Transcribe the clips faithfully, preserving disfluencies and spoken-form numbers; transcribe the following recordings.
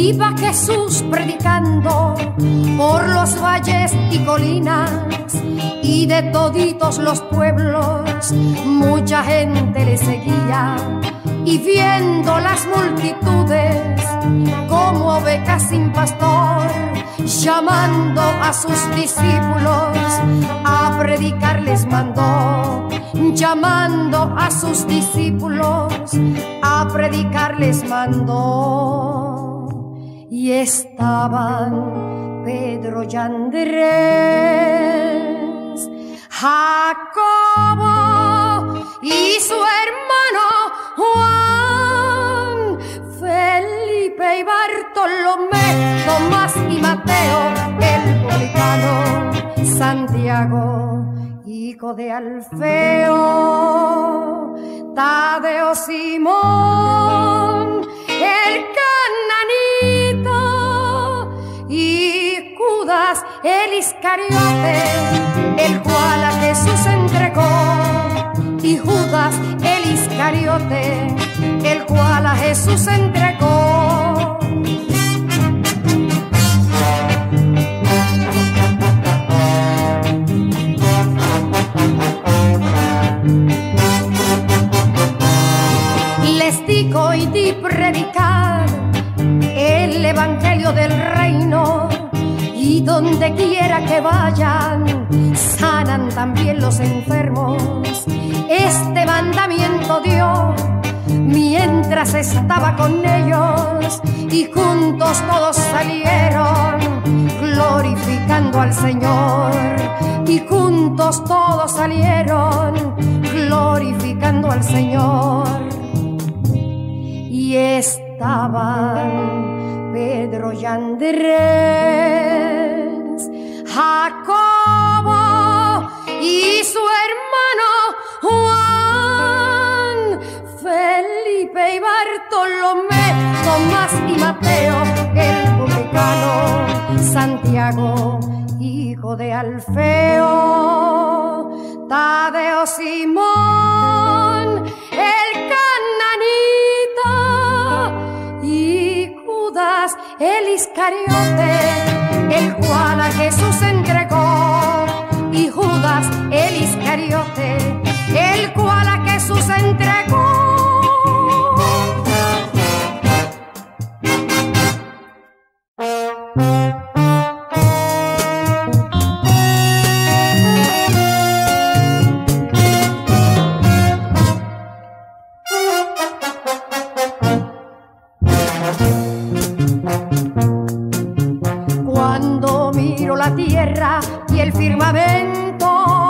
Iba Jesús predicando por los valles y colinas, y de toditos los pueblos mucha gente le seguía. Y viendo las multitudes como ovejas sin pastor, llamando a sus discípulos a predicar les mandó. Llamando a sus discípulos a predicar les mandó. Y estaban Pedro y Andrés, Jacobo y su hermano Juan, Felipe y Bartolomé, Tomás y Mateo, el publicano, Santiago, hijo de Alfeo, Tadeo, Simón, el cananita, y Judas el Iscariote, el cual a Jesús entregó. Y Judas el Iscariote, el cual a Jesús entregó. Les digo y di predicar el evangelio del reino, y donde quiera que vayan sanan también los enfermos. Este mandamiento dio mientras estaba con ellos, y juntos todos salieron glorificando al Señor. Y juntos todos salieron glorificando al Señor. Y estaban Pedro y Andrés, Jacobo y su hermano Juan, Felipe y Bartolomé, Tomás y Mateo, el publicano, Santiago, hijo de Alfeo, Tadeo, Simón, el cananita, y Judas el Iscariote, el cual a Jesús entregó. Y Judas el Iscariote, el cual a Jesús entregó. Cuando miro la tierra y el firmamento,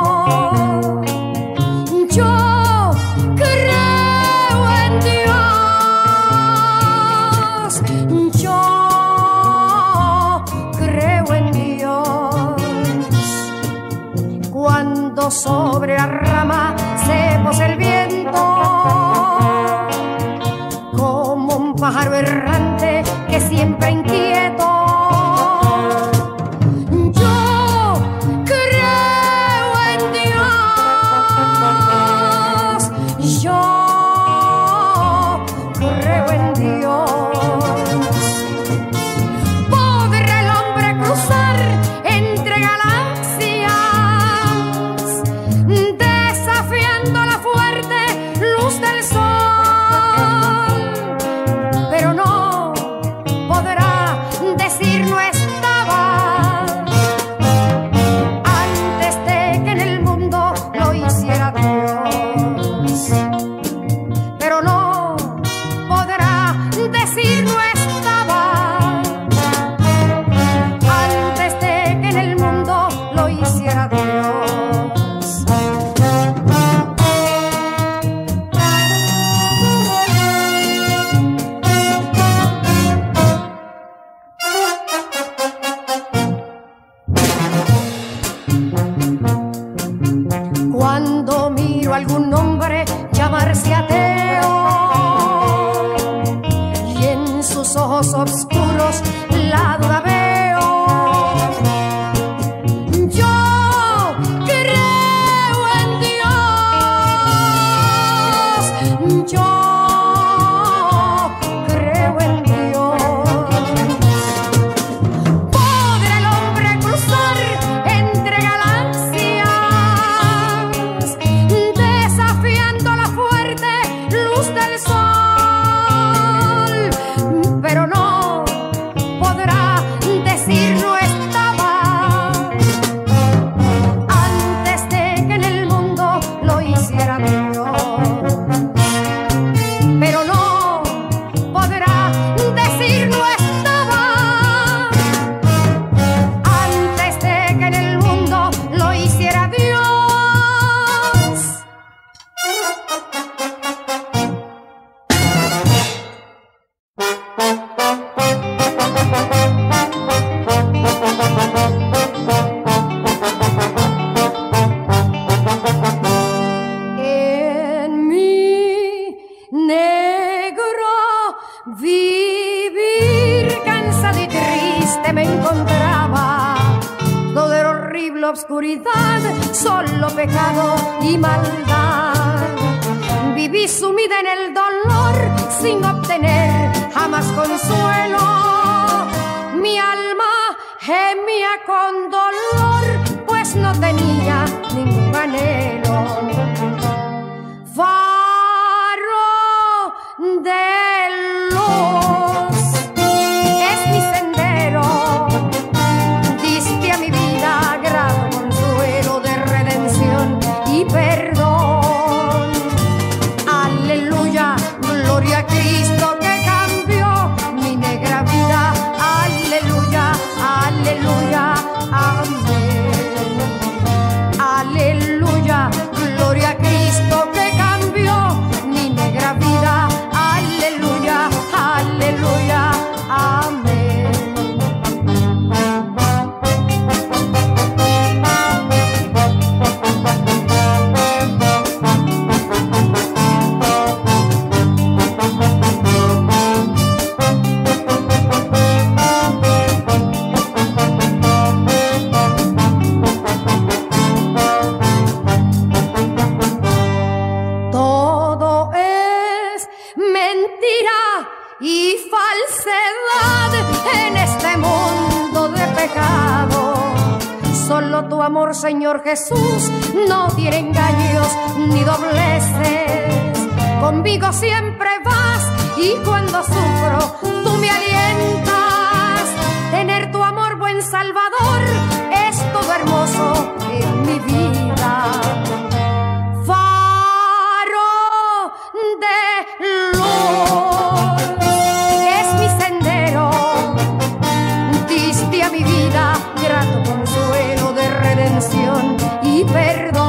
yo creo en Dios, yo creo en Dios. Cuando sobre la rama se posa el viento, como un pájaro errante que siempre inquieto, cuando miro a algún hombre llamarse ateo y en sus ojos oscuros la duda veo, yo creo en Dios, yo creo en Dios. alegro vivir. Cansada y triste me encontraba, toda era horrible obscuridad, solo pecado y maldad. Viví sumida en el dolor sin obtener jamás consuelo. Mi alma gemía con dolor, pues no tenía ningún anhelo. Faro de luz es mi sendero, diste a mi vida grato consuelo de redención y perdón. Aleluya, gloria a Cristo que cambió mi negra vida. Aleluya, aleluya, amén. Aleluya, gloria a Cristo que cambió mi negra vida. Aleluya, aleluya, amén. Todo es mentira y falsedad en este mundo de pecado. Solo tu amor, Señor Jesús, no tiene engaños ni dobleces. Conmigo siempre vas y cuando sufro tú me alientas. Tener tu amor, buen Salvador, es todo hermoso en mi vida. Faro de luz es mi sendero, diste a mi vida grato consuelo de redención y perdón.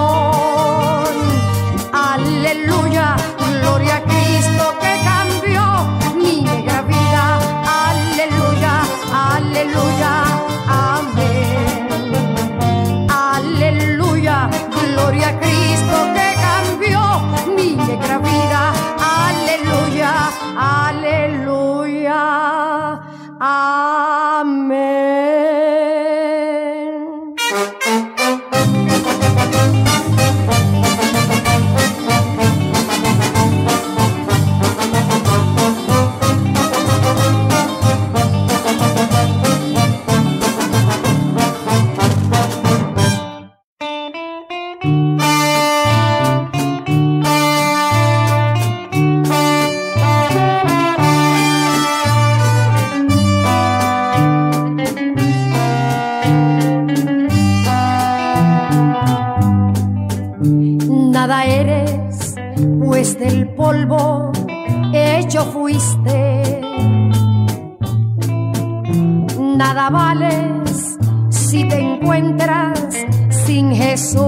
Aleluya, gloria a Cristo que cambió mi negra vida. Aleluya, aleluya, amén. Aleluya, gloria a Cristo que cambió mi negra vida. Aleluya, aleluya, amén. Nada eres, pues del polvo hecho fuiste. Nada vales si te encuentras sin Jesús.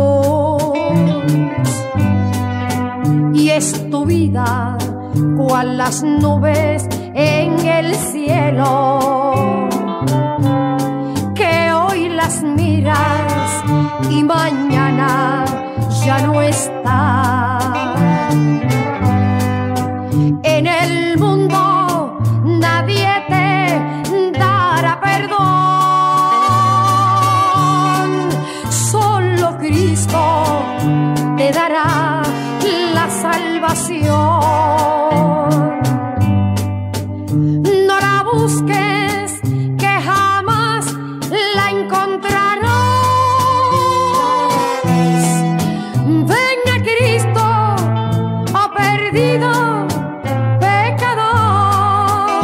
Y es tu vida cual las nubes en el cielo, que hoy las miras y mañana ya no está. En el mundo nadie te dará perdón, solo Cristo te dará la salvación. No la busques, que jamás la encontrarás. Perdido pecador,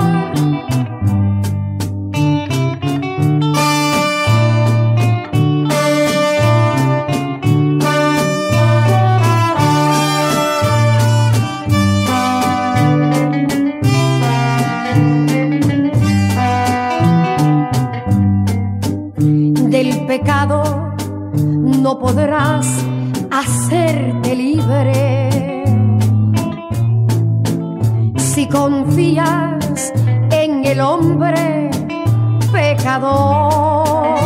del pecado no podrás hacerte libre si confías en el hombre pecador.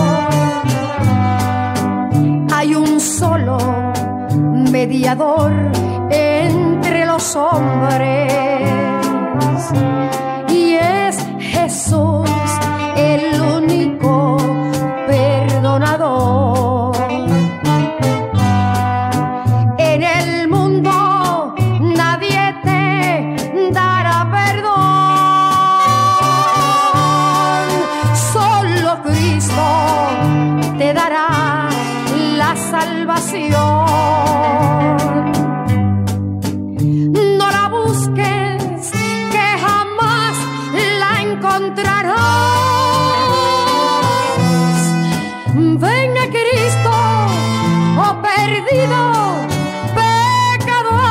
Hay un solo mediador entre los hombres, encontrarás. Ven a Cristo, oh perdido pecador.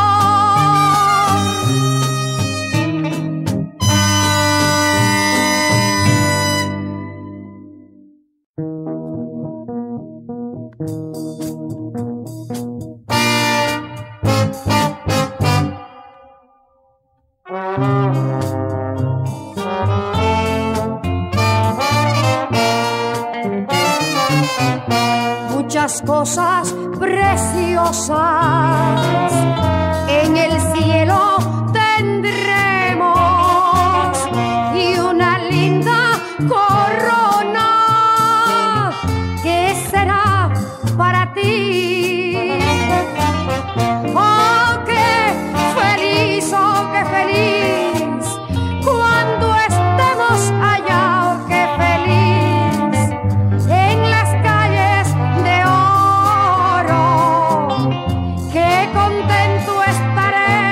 Muchas cosas preciosas en el cielo tendremos y una linda corona que será para ti. Oh, qué feliz, oh, qué feliz cuando estemos allá, oh, qué feliz en las calles de oro, qué contento estaré.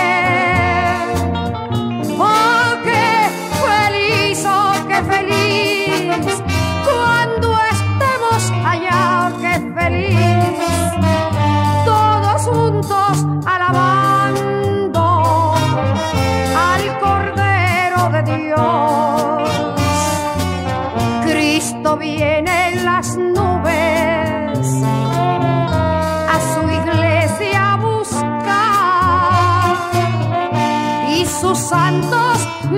Oh, qué feliz, oh, qué feliz cuando estemos allá, oh, qué feliz, todos juntos alabando al Cordero de Dios. Cristo viene en las nubes a su iglesia a buscar y sus santos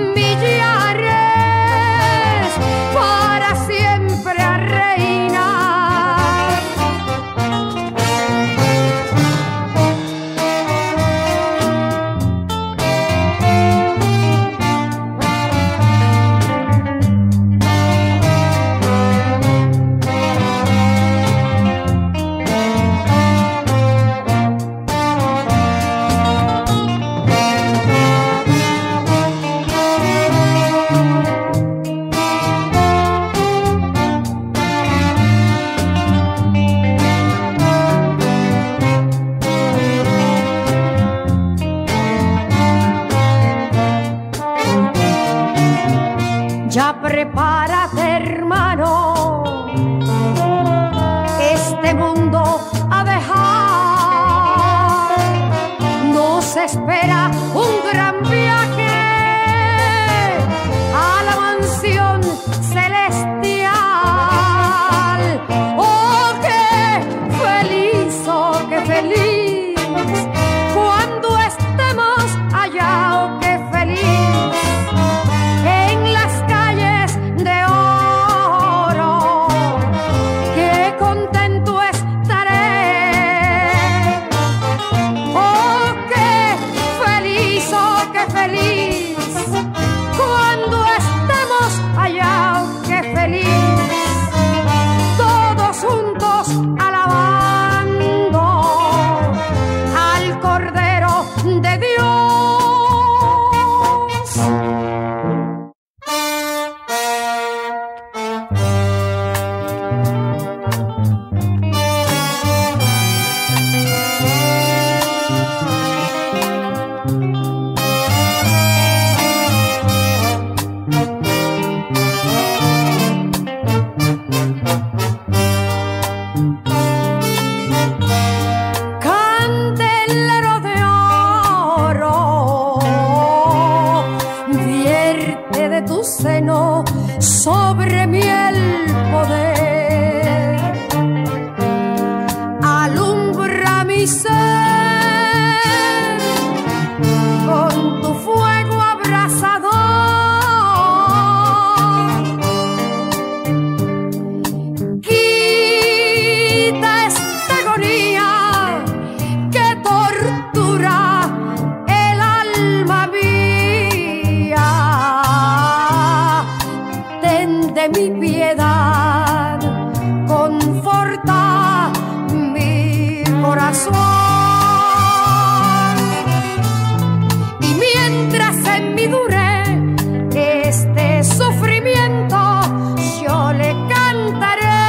millares para siempre a reinar. Ya prepárate, hermano, este mundo a dejar. Nos espera un gran viaje a la mansión celestial. Oh, qué feliz, oh, qué feliz cuando estemos allá, oh, qué feliz en las calles de oro, qué contento estaré. Oh, qué feliz, oh, qué feliz cuando estemos allá, oh, qué feliz, todos juntos alabando al Cordero de Dios. Candelero de oro, vierte de tu seno sobre mí el poder, alumbra mi ser con tu fuego abrasador. Quita esta agonía que tortura el alma mía. Ten de mi piedad, conforta mi corazón. Y mientras en mí dure este sufrimiento, yo le cantaré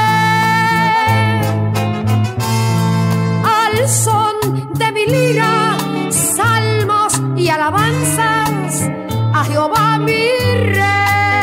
al son de mi lira salmos y alabanzas a Jehová mi Rey.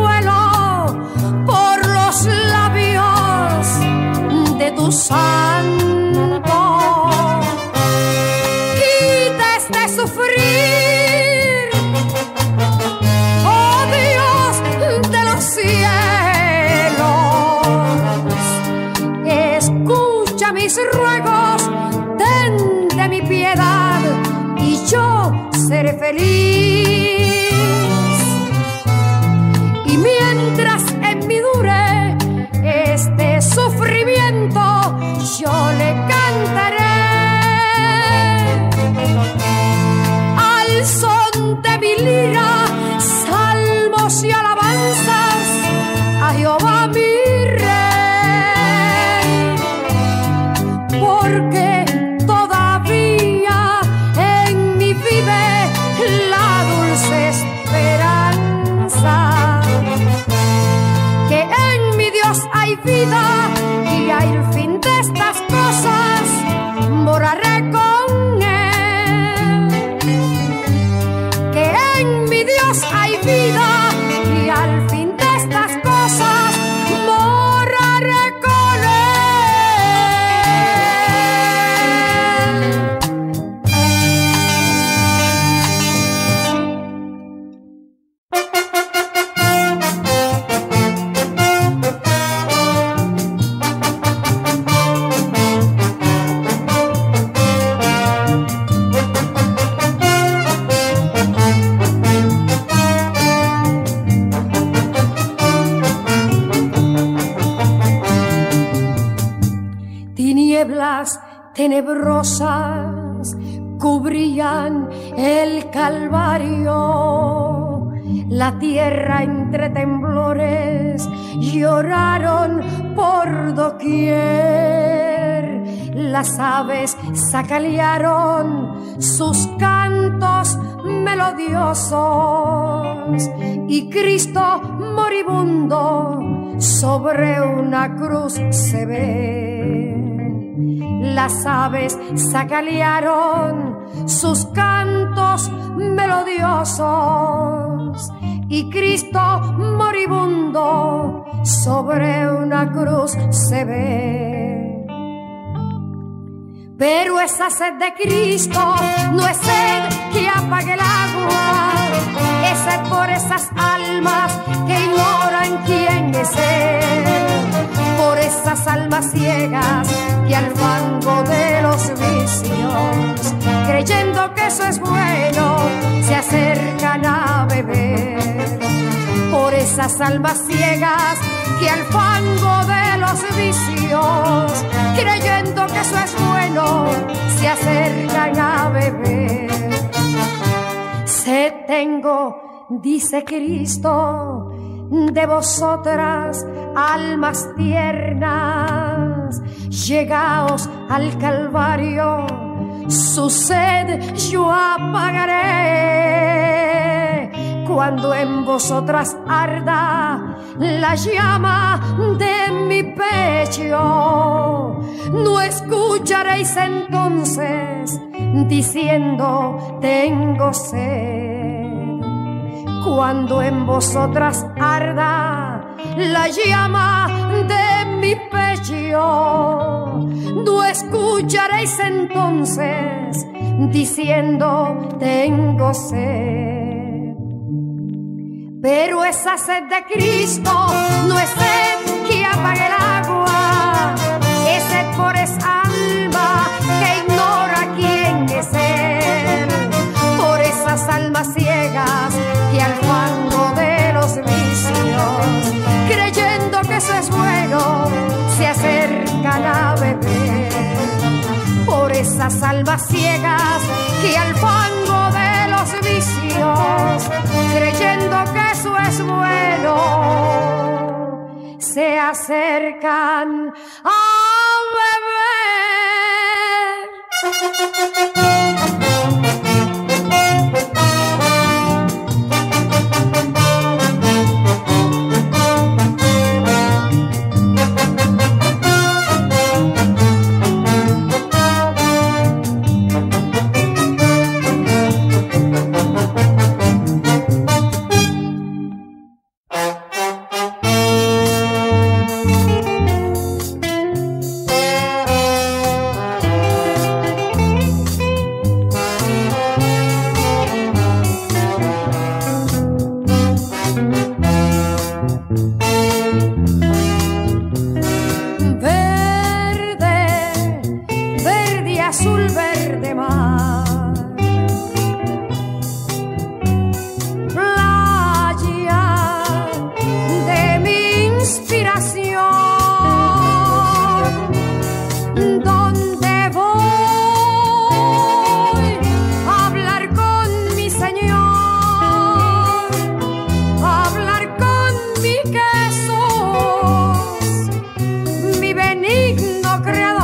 vuelo por los labios de tu santo. Quita este sufrir, oh Dios de los cielos. Escucha mis ruegos, ten de mi piedad y yo seré feliz. Y mientras en mí dure este sufrimiento, yo le cantaré al son de mi lira, salmos y alabanzas a Jehová mi Rey, porque todavía en mí vive la dulce esperanza, que en mi Dios hay vida y al fin de estas cosas moraré con Él. Que en mi Dios hay vida y al fin de estas cosas moraré con Él. Tinieblas tenebrosas cubrían el Calvario, la tierra entre temblores lloraron por doquier, las aves sacalearon sus cantos melodiosos y Cristo moribundo sobre una cruz se ve. Las aves sacalearon sus cantos melodiosos y Cristo moribundo sobre una cruz se ve. Pero esa sed de Cristo no es sed que apague el agua, es sed por esas almas que ignoran quién es Él, por esas almas ciegas que al fango de los vicios, creyendo que eso es bueno, se acercan a beber. Por esas almas ciegas que al fango de los vicios, creyendo que eso es bueno, se acercan a beber. Sed tengo, dice Cristo, de vosotras, almas tiernas, llegaos al Calvario, su sed yo apagaré. Cuando en vosotras arda la llama de mi pecho, no escucharéis entonces diciendo tengo sed. Cuando en vosotras arda la llama de mi pecho, no escucharéis entonces diciendo tengo sed. Pero esa sed de Cristo no es sed que apague el agua, es sed por esa alma que ignora quién es Él, por esas almas ciegas que al fango de los vicios, creyendo que eso es bueno, se acercan a beber. Por esas almas ciegas que al fango de los vicios, creyendo que eso es bueno, se acercan a beber. Azul, verde mar, playa de mi inspiración, donde voy a hablar con mi Señor, a hablar con mi Jesús, mi benigno Creador.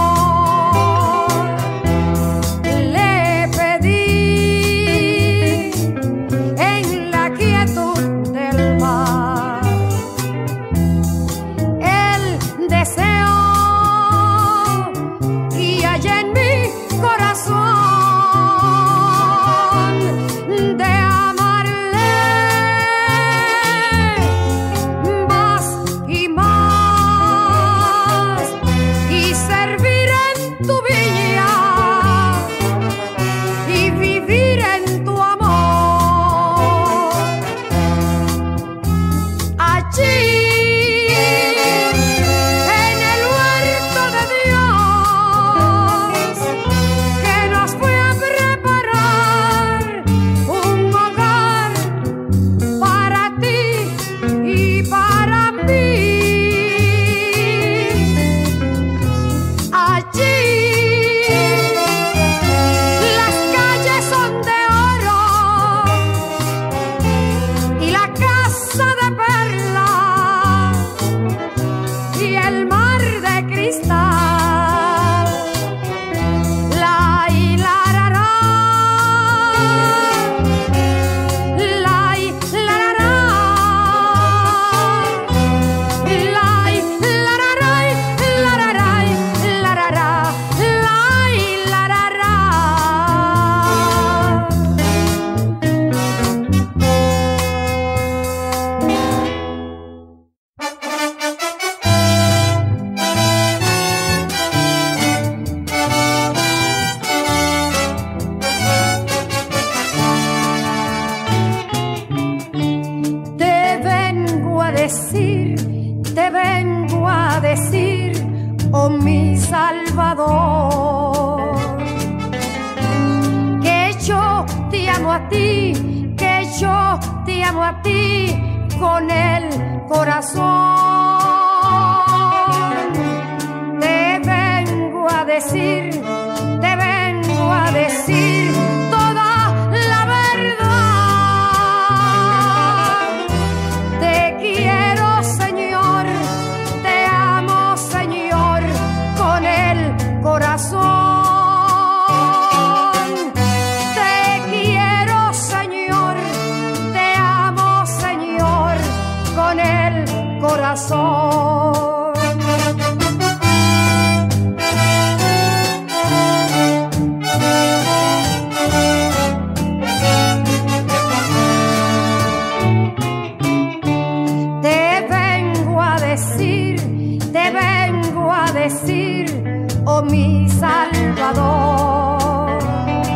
Te vengo a decir, oh mi Salvador, que yo te amo a ti, que yo te amo a ti con el corazón. Te vengo a decir, te vengo a decir toda la verdad. Te quiero, Señor, te amo, Señor, con el corazón. Te quiero, Señor, te amo, Señor, con el corazón. Decir, oh mi Salvador,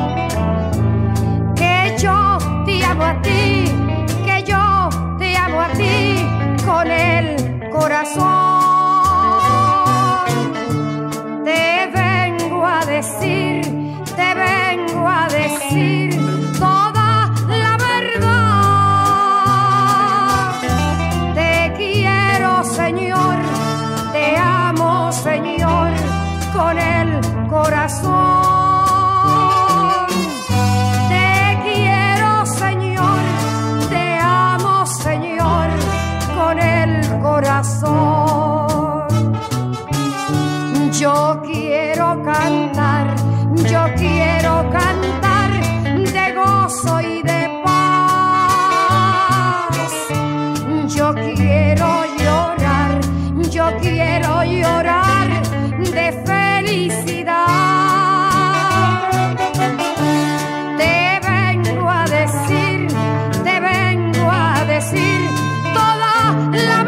que yo te amo a ti, que yo te amo a ti con el corazón. Te vengo a decir, te vengo a decir toda la verdad. Te quiero, Señor, te amo, Señor, con el corazón. Te quiero, Señor, te amo, Señor, con el corazón. Yo quiero cantar, yo quiero cantar de gozo y de paz. Yo quiero llorar, yo quiero llorar de felicidad. Te vengo a decir, te vengo a decir toda la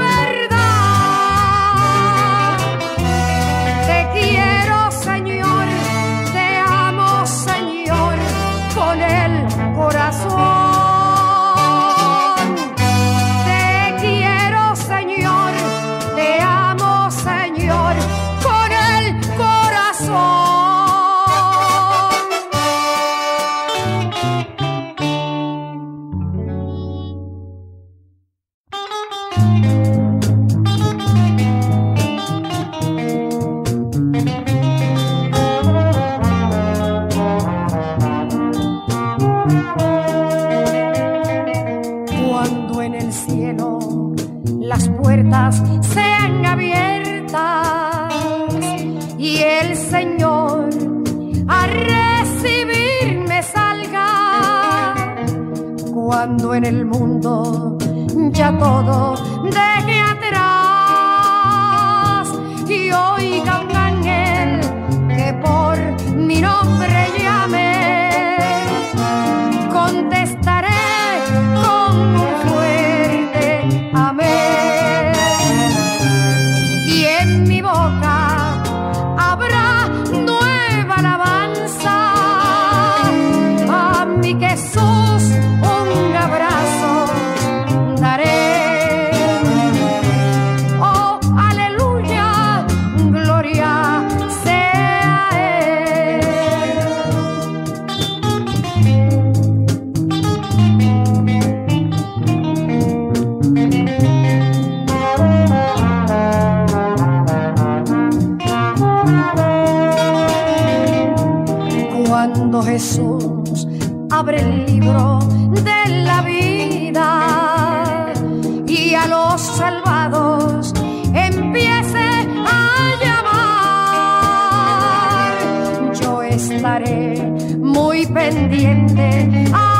verdad. Te quiero, Señor, te amo, Señor, con el corazón. Te quiero, Señor, puertas sean abiertas y el Señor a recibirme salga, cuando en el mundo ya todo deje atrás y oiga un ángel que por mi nombre llame, contestaré con un fuerte amén y en mi boca habrá nueva alabanza a mi Jesús, un abrazo daré. Oh, aleluya, gloria sea Él. Cuando Jesús abre el libro de la vida y a los salvados empiece a llamar, yo estaré muy pendiente a